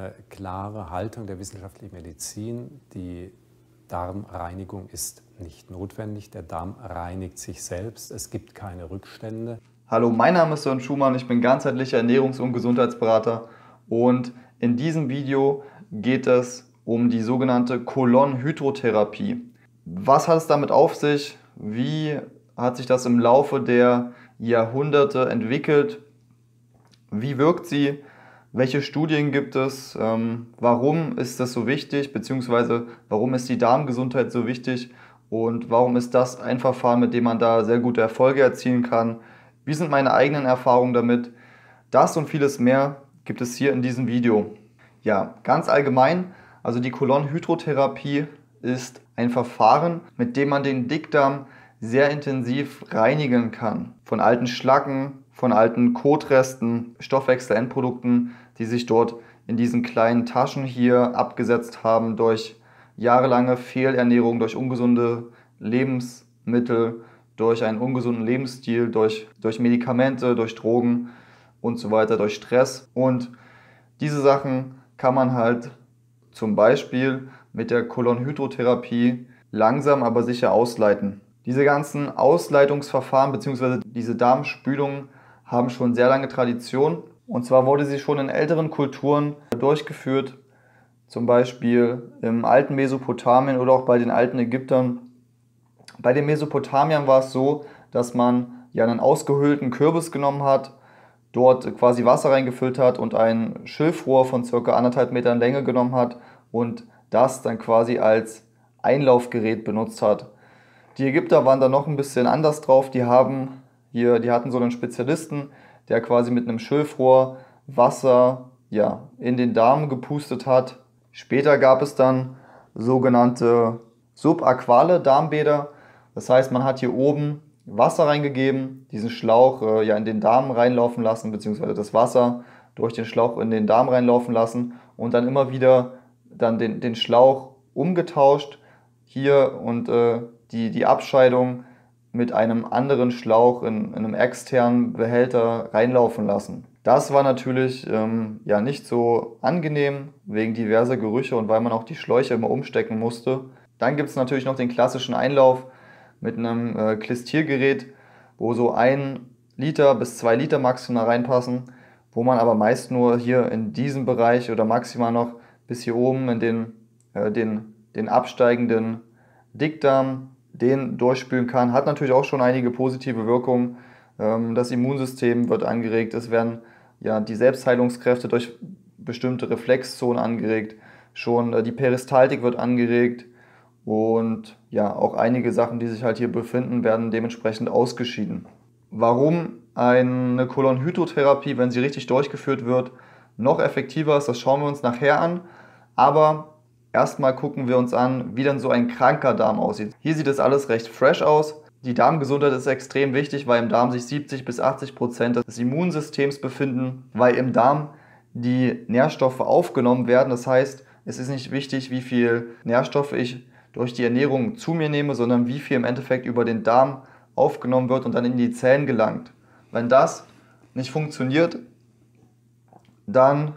eine klare Haltung der wissenschaftlichen Medizin. Die Darmreinigung ist nicht notwendig. Der Darm reinigt sich selbst. Es gibt keine Rückstände. Hallo, mein Name ist Sören Schumann. Ich bin ganzheitlicher Ernährungs- und Gesundheitsberater. Und in diesem Video geht es um die sogenannte Kolonhydrotherapie. Was hat es damit auf sich? Wie hat sich das im Laufe der Jahrhunderte entwickelt? Wie wirkt sie? Welche Studien gibt es? Warum ist das so wichtig? Beziehungsweise warum ist die Darmgesundheit so wichtig? Und warum ist das ein Verfahren, mit dem man da sehr gute Erfolge erzielen kann? Wie sind meine eigenen Erfahrungen damit? Das und vieles mehr gibt es hier in diesem Video. Ja, ganz allgemein, also die Kolonhydrotherapie ist ein Verfahren, mit dem man den Dickdarm sehr intensiv reinigen kann. Von alten Schlacken, von alten Kotresten, Stoffwechselendprodukten, die sich dort in diesen kleinen Taschen hier abgesetzt haben durch jahrelange Fehlernährung, durch ungesunde Lebensmittel, durch einen ungesunden Lebensstil, durch Medikamente, durch Drogen und so weiter, durch Stress. Und diese Sachen kann man halt zum Beispiel mit der Kolonhydrotherapie langsam aber sicher ausleiten. Diese ganzen Ausleitungsverfahren bzw. diese Darmspülungen haben schon sehr lange Tradition. Und zwar wurde sie schon in älteren Kulturen durchgeführt, zum Beispiel im alten Mesopotamien oder auch bei den alten Ägyptern. Bei den Mesopotamiern war es so, dass man ja einen ausgehöhlten Kürbis genommen hat, dort quasi Wasser reingefüllt hat und ein Schilfrohr von ca. 1,5 Metern Länge genommen hat und das dann quasi als Einlaufgerät benutzt hat. Die Ägypter waren da noch ein bisschen anders drauf. Die hatten so einen Spezialisten, der quasi mit einem Schilfrohr Wasser in den Darm gepustet hat. Später gab es dann sogenannte subaquale Darmbäder. Das heißt, man hat hier oben Wasser reingegeben, diesen Schlauch in den Darm reinlaufen lassen, beziehungsweise das Wasser durch den Schlauch in den Darm reinlaufen lassen und dann immer wieder dann den Schlauch umgetauscht hier und die Abscheidung mit einem anderen Schlauch in einem externen Behälter reinlaufen lassen. Das war natürlich nicht so angenehm wegen diverser Gerüche und weil man auch die Schläuche immer umstecken musste. Dann gibt es natürlich noch den klassischen Einlauf mit einem Klistiergerät, wo so 1 Liter bis 2 Liter maximal reinpassen, wo man aber meist nur hier in diesem Bereich oder maximal noch bis hier oben in den absteigenden Dickdarm den durchspülen kann. Hat natürlich auch schon einige positive Wirkungen. Das Immunsystem wird angeregt, es werden die Selbstheilungskräfte durch bestimmte Reflexzonen angeregt, schon die Peristaltik wird angeregt und auch einige Sachen, die sich halt hier befinden, werden dementsprechend ausgeschieden. Warum eine Kolonhydrotherapie, wenn sie richtig durchgeführt wird, noch effektiver ist, das schauen wir uns nachher an. Aber erstmal gucken wir uns an, wie dann so ein kranker Darm aussieht. Hier sieht es alles recht fresh aus. Die Darmgesundheit ist extrem wichtig, weil im Darm sich 70-80% des Immunsystems befinden, weil im Darm die Nährstoffe aufgenommen werden. Das heißt, es ist nicht wichtig, wie viel Nährstoffe ich durch die Ernährung zu mir nehme, sondern wie viel im Endeffekt über den Darm aufgenommen wird und dann in die Zellen gelangt. Wenn das nicht funktioniert, dann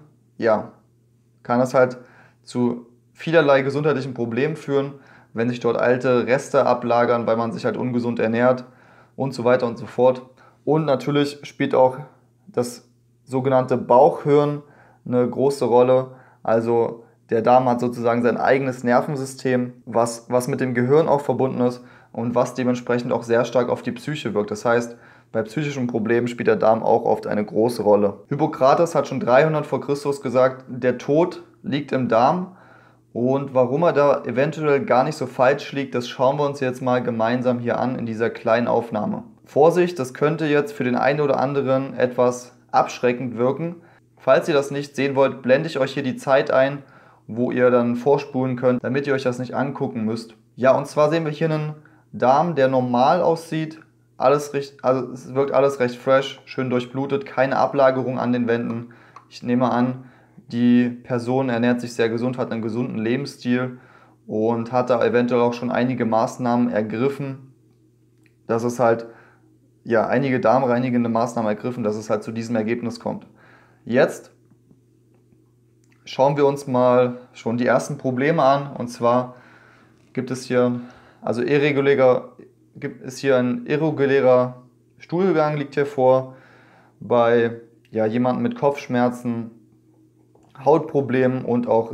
kann das halt zu vielerlei gesundheitlichen Problemen führen, wenn sich dort alte Reste ablagern, weil man sich halt ungesund ernährt und so weiter und so fort. Und natürlich spielt auch das sogenannte Bauchhirn eine große Rolle. Also der Darm hat sozusagen sein eigenes Nervensystem, was mit dem Gehirn auch verbunden ist und was dementsprechend auch sehr stark auf die Psyche wirkt. Das heißt, bei psychischen Problemen spielt der Darm auch oft eine große Rolle. Hippokrates hat schon 300 vor Christus gesagt, der Tod liegt im Darm. Und warum er da eventuell gar nicht so falsch liegt, das schauen wir uns jetzt mal gemeinsam hier an in dieser kleinen Aufnahme. Vorsicht, das könnte jetzt für den einen oder anderen etwas abschreckend wirken. Falls ihr das nicht sehen wollt, blende ich euch hier die Zeit ein, wo ihr dann vorspulen könnt, damit ihr euch das nicht angucken müsst. Ja, und zwar sehen wir hier einen Darm, der normal aussieht. Es wirkt alles recht fresh, schön durchblutet, keine Ablagerung an den Wänden. Ich nehme an, die Person ernährt sich sehr gesund, hat einen gesunden Lebensstil und hat da eventuell auch schon einige Maßnahmen ergriffen, dass es halt, einige darmreinigende Maßnahmen ergriffen, dass es halt zu diesem Ergebnis kommt. Jetzt schauen wir uns mal schon die ersten Probleme an. Und zwar gibt es hier, also ein irregulärer Stuhlgang liegt hier vor bei jemandem mit Kopfschmerzen, Hautproblemen und auch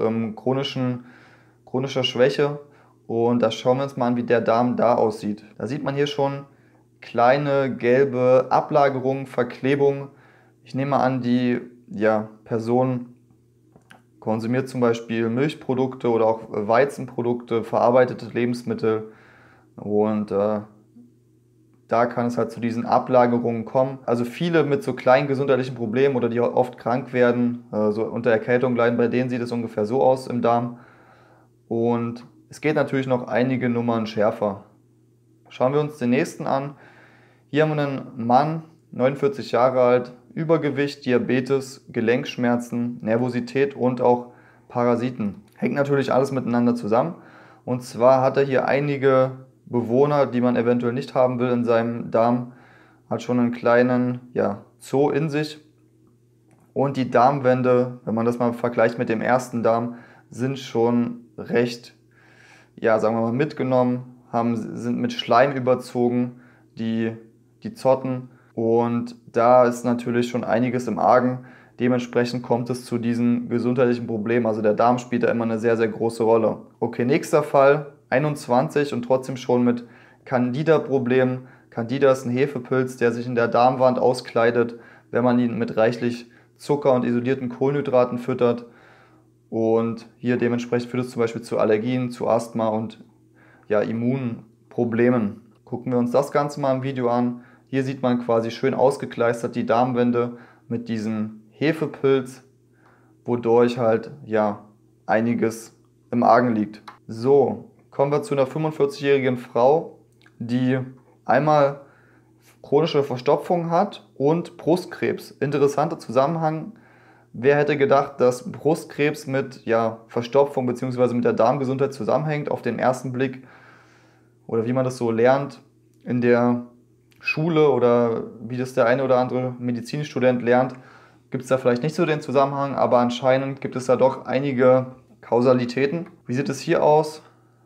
chronischer Schwäche. Und da schauen wir uns mal an, wie der Darm da aussieht. Da sieht man hier schon kleine gelbe Ablagerungen, Verklebungen. Ich nehme an, die Person konsumiert zum Beispiel Milchprodukte oder auch Weizenprodukte, verarbeitete Lebensmittel. Und da kann es halt zu diesen Ablagerungen kommen. Also viele mit so kleinen gesundheitlichen Problemen oder die oft krank werden, so unter Erkältung leiden, bei denen sieht es ungefähr so aus im Darm. Und es geht natürlich noch einige Nummern schärfer. Schauen wir uns den nächsten an. Hier haben wir einen Mann, 49 Jahre alt, Übergewicht, Diabetes, Gelenkschmerzen, Nervosität und auch Parasiten. Hängt natürlich alles miteinander zusammen. Und zwar hat er hier einige Bewohner, die man eventuell nicht haben will in seinem Darm. Hat schon einen kleinen Zoo in sich. Und die Darmwände, wenn man das mal vergleicht mit dem ersten Darm, sind schon recht, sagen wir mal, mitgenommen, sind mit Schleim überzogen, die Zotten. Und da ist natürlich schon einiges im Argen. Dementsprechend kommt es zu diesen gesundheitlichen Problemen. Also der Darm spielt da immer eine sehr, sehr große Rolle. Okay, nächster Fall, 21 und trotzdem schon mit Candida-Problemen. Candida ist ein Hefepilz, der sich in der Darmwand auskleidet, wenn man ihn mit reichlich Zucker und isolierten Kohlenhydraten füttert. Und hier dementsprechend führt es zum Beispiel zu Allergien, zu Asthma und Immunproblemen. Gucken wir uns das Ganze mal im Video an. Hier sieht man quasi schön ausgekleistert die Darmwände mit diesem Hefepilz, wodurch halt einiges im Argen liegt. So, kommen wir zu einer 45-jährigen Frau, die einmal chronische Verstopfung hat und Brustkrebs. Interessanter Zusammenhang. Wer hätte gedacht, dass Brustkrebs mit Verstopfung bzw. mit der Darmgesundheit zusammenhängt auf den ersten Blick, oder wie man das so lernt in der Schule oder wie das der eine oder andere Medizinstudent lernt, gibt es da vielleicht nicht so den Zusammenhang, aber anscheinend gibt es da doch einige Kausalitäten. Wie sieht es hier aus?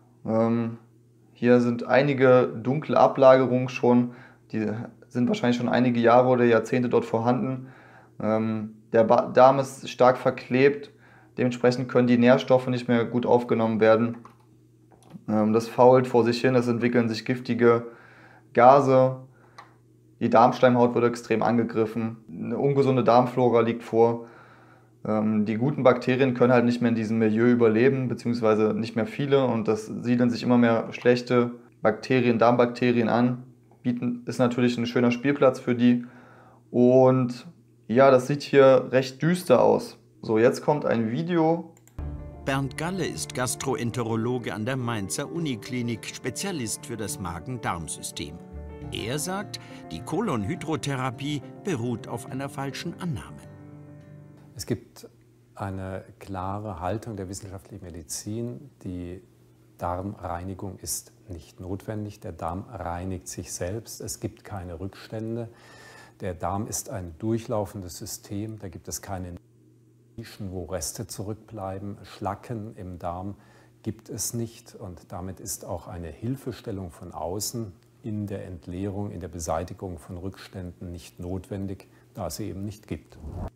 Hier sind einige dunkle Ablagerungen schon, die sind wahrscheinlich schon einige Jahre oder Jahrzehnte dort vorhanden. Der Darm ist stark verklebt, dementsprechend können die Nährstoffe nicht mehr gut aufgenommen werden. Das fault vor sich hin, es entwickeln sich giftige Gase, die Darmschleimhaut wird extrem angegriffen, eine ungesunde Darmflora liegt vor. Die guten Bakterien können halt nicht mehr in diesem Milieu überleben, beziehungsweise nicht mehr viele, und das siedeln sich immer mehr schlechte Bakterien, Darmbakterien an. Ist natürlich ein schöner Spielplatz für die. Und das sieht hier recht düster aus. So, jetzt kommt ein Video. Bernd Galle ist Gastroenterologe an der Mainzer Uniklinik, Spezialist für das Magen-Darm-System. Er sagt, die Kolonhydrotherapie beruht auf einer falschen Annahme. Es gibt eine klare Haltung der wissenschaftlichen Medizin, die Darmreinigung ist nicht notwendig. Der Darm reinigt sich selbst, es gibt keine Rückstände. Der Darm ist ein durchlaufendes System, da gibt es keine Nischen, wo Reste zurückbleiben. Schlacken im Darm gibt es nicht, und damit ist auch eine Hilfestellung von außen in der Entleerung, in der Beseitigung von Rückständen nicht notwendig, da es sie eben nicht gibt.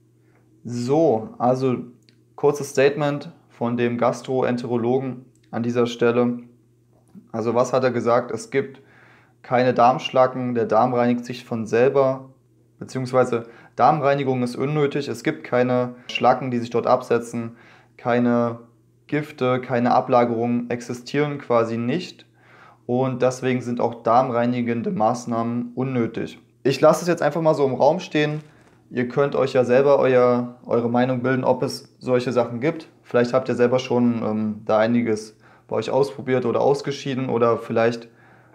So, also kurzes Statement von dem Gastroenterologen an dieser Stelle. Also was hat er gesagt? Es gibt keine Darmschlacken, der Darm reinigt sich von selber, beziehungsweise Darmreinigung ist unnötig. Es gibt keine Schlacken, die sich dort absetzen, keine Gifte, keine Ablagerungen existieren quasi nicht. Und deswegen sind auch darmreinigende Maßnahmen unnötig. Ich lasse es jetzt einfach mal so im Raum stehen. Ihr könnt euch ja selber eure Meinung bilden, ob es solche Sachen gibt. Vielleicht habt ihr selber schon da einiges bei euch ausprobiert oder ausgeschieden. Oder vielleicht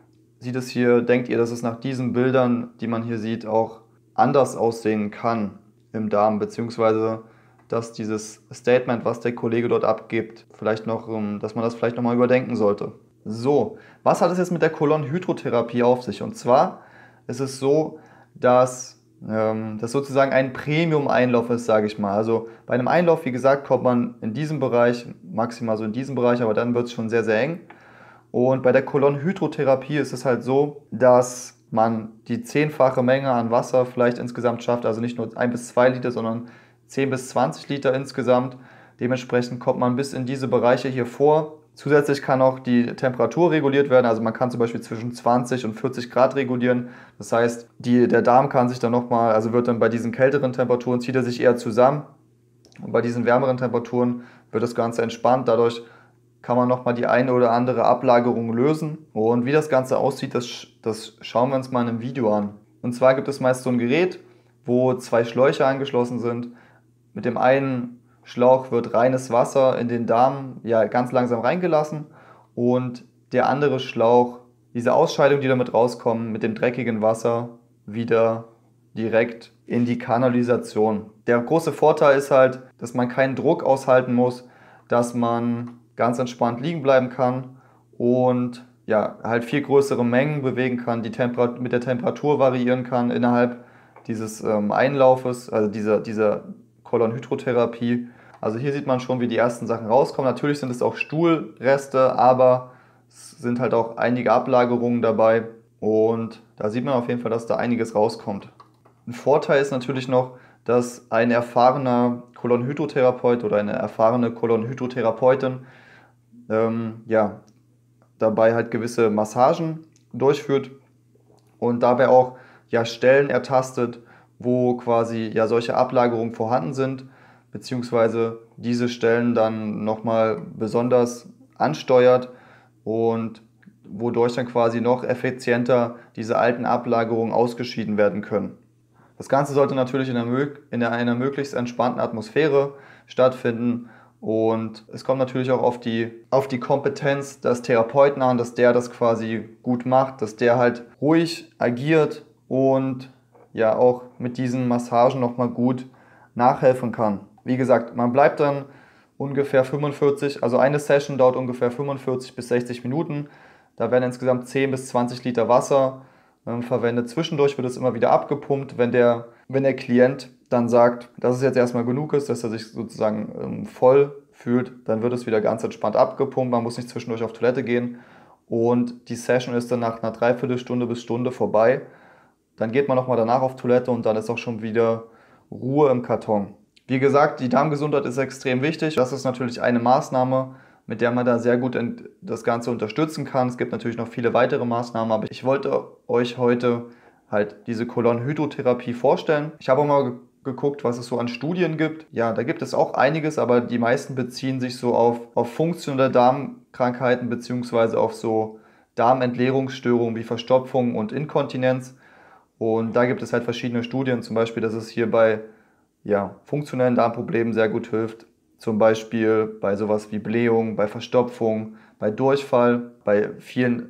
denkt ihr, dass es nach diesen Bildern, die man hier sieht, auch anders aussehen kann im Darm. Beziehungsweise, dass dieses Statement, was der Kollege dort abgibt, dass man das vielleicht nochmal überdenken sollte. So, was hat es jetzt mit der Kolonhydrotherapie auf sich? Und zwar ist es so, dass das sozusagen ein Premium-Einlauf ist, sage ich mal. Also bei einem Einlauf, wie gesagt, kommt man in diesem Bereich, maximal so in diesem Bereich, aber dann wird es schon sehr, sehr eng. Und bei der Kolonnenhydrotherapie ist es halt so, dass man die 10-fache Menge an Wasser vielleicht insgesamt schafft, also nicht nur 1 bis 2 Liter, sondern 10 bis 20 Liter insgesamt. Dementsprechend kommt man bis in diese Bereiche hier vor. Zusätzlich kann auch die Temperatur reguliert werden, also man kann zum Beispiel zwischen 20 und 40 Grad regulieren. Das heißt, der Darm kann sich dann nochmal, also wird dann bei diesen kälteren Temperaturen, zieht er sich eher zusammen. Und bei diesen wärmeren Temperaturen wird das Ganze entspannt. Dadurch kann man nochmal die eine oder andere Ablagerung lösen. Und wie das Ganze aussieht, das schauen wir uns mal in einem Video an. Und zwar gibt es meist so ein Gerät, wo 2 Schläuche angeschlossen sind. Mit dem einen Schlauch wird reines Wasser in den Darm ganz langsam reingelassen und der andere Schlauch, diese Ausscheidungen, die damit rauskommen, mit dem dreckigen Wasser wieder direkt in die Kanalisation. Der große Vorteil ist halt, dass man keinen Druck aushalten muss, dass man ganz entspannt liegen bleiben kann und halt viel größere Mengen bewegen kann, mit der Temperatur variieren kann innerhalb dieses Einlaufes, also dieser Kolonnenhydrotherapie. Also hier sieht man schon, wie die ersten Sachen rauskommen. Natürlich sind es auch Stuhlreste, aber es sind halt auch einige Ablagerungen dabei. Und da sieht man auf jeden Fall, dass da einiges rauskommt. Ein Vorteil ist natürlich noch, dass ein erfahrener Kolonnenhydrotherapeut oder eine erfahrene Kolonnenhydrotherapeutin dabei halt gewisse Massagen durchführt und dabei auch Stellen ertastet, wo quasi solche Ablagerungen vorhanden sind, beziehungsweise diese Stellen dann nochmal besonders ansteuert und wodurch dann quasi noch effizienter diese alten Ablagerungen ausgeschieden werden können. Das Ganze sollte natürlich in einer möglichst entspannten Atmosphäre stattfinden und es kommt natürlich auch auf die Kompetenz des Therapeuten an, dass der das quasi gut macht, dass der halt ruhig agiert und auch mit diesen Massagen nochmal gut nachhelfen kann. Wie gesagt, man bleibt dann ungefähr 45, also eine Session dauert ungefähr 45 bis 60 Minuten. Da werden insgesamt 10 bis 20 Liter Wasser verwendet. Zwischendurch wird es immer wieder abgepumpt, wenn der Klient dann sagt, dass es jetzt erstmal genug ist, dass er sich sozusagen voll fühlt, dann wird es wieder ganz entspannt abgepumpt. Man muss nicht zwischendurch auf Toilette gehen und die Session ist dann nach einer Dreiviertelstunde bis Stunde vorbei. Dann geht man nochmal danach auf Toilette und dann ist auch schon wieder Ruhe im Karton. Wie gesagt, die Darmgesundheit ist extrem wichtig. Das ist natürlich eine Maßnahme, mit der man da sehr gut das Ganze unterstützen kann. Es gibt natürlich noch viele weitere Maßnahmen, aber ich wollte euch heute halt diese Kolonnenhydrotherapie vorstellen. Ich habe auch mal geguckt, was es so an Studien gibt. Ja, da gibt es auch einiges, aber die meisten beziehen sich so auf funktionelle Darmkrankheiten bzw. auf so Darmentleerungsstörungen wie Verstopfung und Inkontinenz. Und da gibt es halt verschiedene Studien, zum Beispiel, dass es hier bei funktionellen Darmproblemen sehr gut hilft. Zum Beispiel bei sowas wie Blähung, bei Verstopfung, bei Durchfall, bei vielen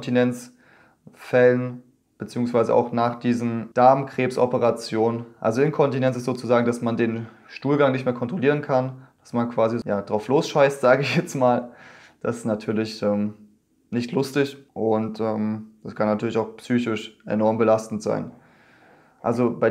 Inkontinenzfällen, beziehungsweise auch nach diesen Darmkrebsoperationen. Also Inkontinenz ist sozusagen, dass man den Stuhlgang nicht mehr kontrollieren kann, dass man quasi drauf losscheißt, sage ich jetzt mal. Das ist natürlich nicht lustig und das kann natürlich auch psychisch enorm belastend sein. Also bei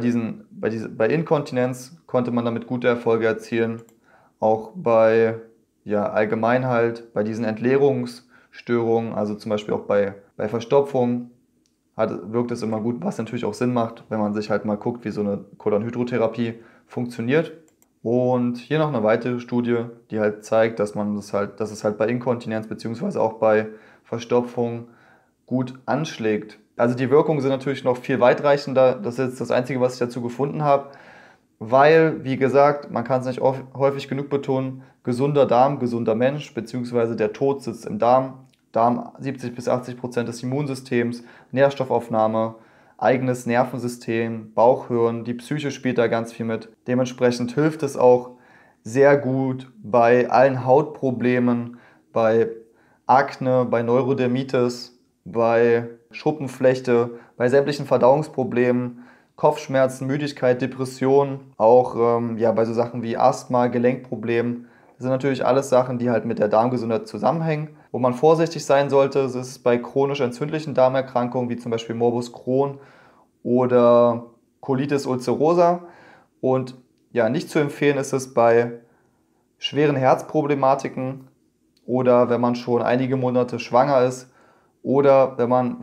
Inkontinenz konnte man damit gute Erfolge erzielen. Auch bei allgemein halt bei diesen Entleerungsstörungen, also zum Beispiel auch bei Verstopfung, wirkt es immer gut, was natürlich auch Sinn macht, wenn man sich halt mal guckt, wie so eine Kolonnenhydrotherapie funktioniert. Und hier noch eine weitere Studie, die halt zeigt, dass es halt bei Inkontinenz bzw. auch bei Verstopfung gut anschlägt. Also die Wirkungen sind natürlich noch viel weitreichender. Das ist jetzt das Einzige, was ich dazu gefunden habe. Weil, wie gesagt, man kann es nicht häufig genug betonen, gesunder Darm, gesunder Mensch, beziehungsweise der Tod sitzt im Darm. Darm 70 bis 80% des Immunsystems, Nährstoffaufnahme, eigenes Nervensystem, Bauchhirn, die Psyche spielt da ganz viel mit. Dementsprechend hilft es auch sehr gut bei allen Hautproblemen, bei Akne, bei Neurodermitis, bei Schuppenflechte, bei sämtlichen Verdauungsproblemen, Kopfschmerzen, Müdigkeit, Depression, auch bei so Sachen wie Asthma, Gelenkproblemen. Das sind natürlich alles Sachen, die halt mit der Darmgesundheit zusammenhängen. Wo man vorsichtig sein sollte, ist bei chronisch entzündlichen Darmerkrankungen, wie zum Beispiel Morbus Crohn oder Colitis ulcerosa. Und ja, nicht zu empfehlen ist es bei schweren Herzproblematiken oder wenn man schon einige Monate schwanger ist oder wenn man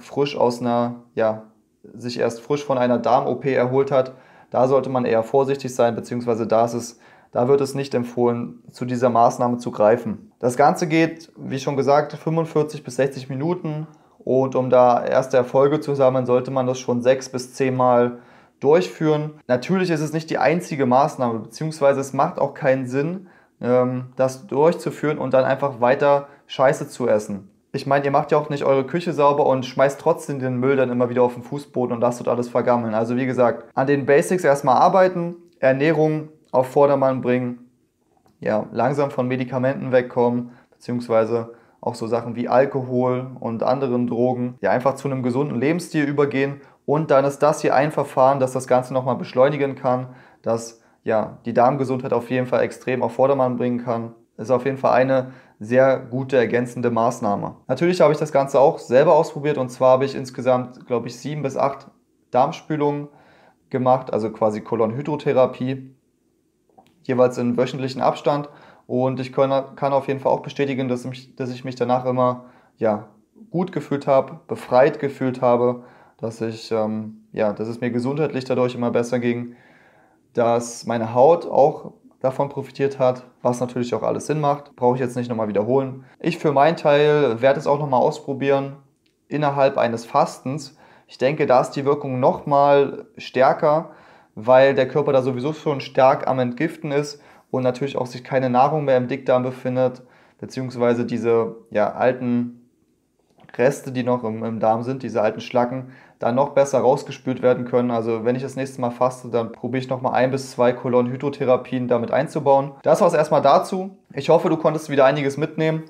sich erst frisch von einer Darm-OP erholt hat. Da sollte man eher vorsichtig sein, beziehungsweise da wird es nicht empfohlen, zu dieser Maßnahme zu greifen. Das Ganze geht, wie schon gesagt, 45 bis 60 Minuten und um da erste Erfolge zu sammeln, sollte man das schon 6 bis 10 Mal durchführen. Natürlich ist es nicht die einzige Maßnahme, beziehungsweise es macht auch keinen Sinn, das durchzuführen und dann einfach weiter Scheiße zu essen. Ich meine, ihr macht ja auch nicht eure Küche sauber und schmeißt trotzdem den Müll dann immer wieder auf den Fußboden und lasst dort alles vergammeln. Also wie gesagt, an den Basics erstmal arbeiten, Ernährung auf Vordermann bringen, ja, langsam von Medikamenten wegkommen, beziehungsweise auch so Sachen wie Alkohol und anderen Drogen, ja, einfach zu einem gesunden Lebensstil übergehen. Und dann ist das hier ein Verfahren, das das Ganze nochmal beschleunigen kann, das ja die Darmgesundheit auf jeden Fall extrem auf Vordermann bringen kann. Ist auf jeden Fall eine sehr gute ergänzende Maßnahme. Natürlich habe ich das Ganze auch selber ausprobiert und zwar habe ich insgesamt, glaube ich, 7 bis 8 Darmspülungen gemacht, also quasi Kolonhydrotherapie, jeweils in wöchentlichen Abstand. Und ich kann auf jeden Fall auch bestätigen, dass ich mich danach immer gut gefühlt habe, befreit gefühlt habe, dass es mir gesundheitlich dadurch immer besser ging, dass meine Haut auch davon profitiert hat, was natürlich auch alles Sinn macht. Brauche ich jetzt nicht nochmal wiederholen. Ich für meinen Teil werde es auch nochmal ausprobieren innerhalb eines Fastens. Ich denke, da ist die Wirkung nochmal stärker, weil der Körper da sowieso schon stark am Entgiften ist und natürlich auch sich keine Nahrung mehr im Dickdarm befindet, beziehungsweise diese alten Reste, die noch im Darm sind, diese alten Schlacken, dann noch besser rausgespült werden können. Also wenn ich das nächste Mal faste, dann probiere ich nochmal 1 bis 2 Kolonhydrotherapien damit einzubauen. Das war es erstmal dazu. Ich hoffe, du konntest wieder einiges mitnehmen.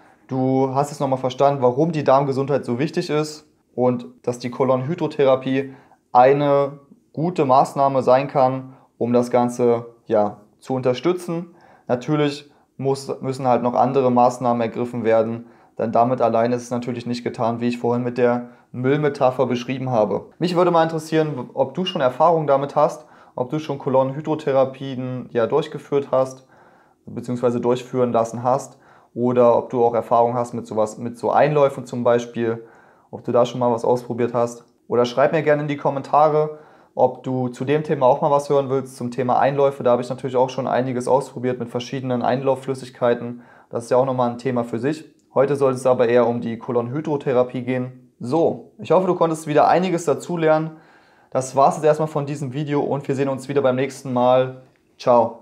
Du hast jetzt nochmal verstanden, warum die Darmgesundheit so wichtig ist und dass die Kolonhydrotherapie eine gute Maßnahme sein kann, um das Ganze zu unterstützen. Natürlich müssen halt noch andere Maßnahmen ergriffen werden, denn damit alleine ist es natürlich nicht getan, wie ich vorhin mit der Müllmetapher beschrieben habe. Mich würde mal interessieren, ob du schon Erfahrung damit hast, ob du schon Kolonhydrotherapien durchgeführt hast, beziehungsweise durchführen lassen hast, oder ob du auch Erfahrung hast mit so Einläufen zum Beispiel, ob du da schon mal was ausprobiert hast. Oder schreib mir gerne in die Kommentare, ob du zu dem Thema auch mal was hören willst, zum Thema Einläufe. Da habe ich natürlich auch schon einiges ausprobiert mit verschiedenen Einlaufflüssigkeiten. Das ist ja auch nochmal ein Thema für sich. Heute soll es aber eher um die Kolonhydrotherapie gehen. So, ich hoffe, du konntest wieder einiges dazulernen. Das war es jetzt erstmal von diesem Video und wir sehen uns wieder beim nächsten Mal. Ciao.